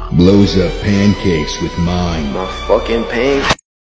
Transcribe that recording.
Blows up pancakes with mine. My fucking pain.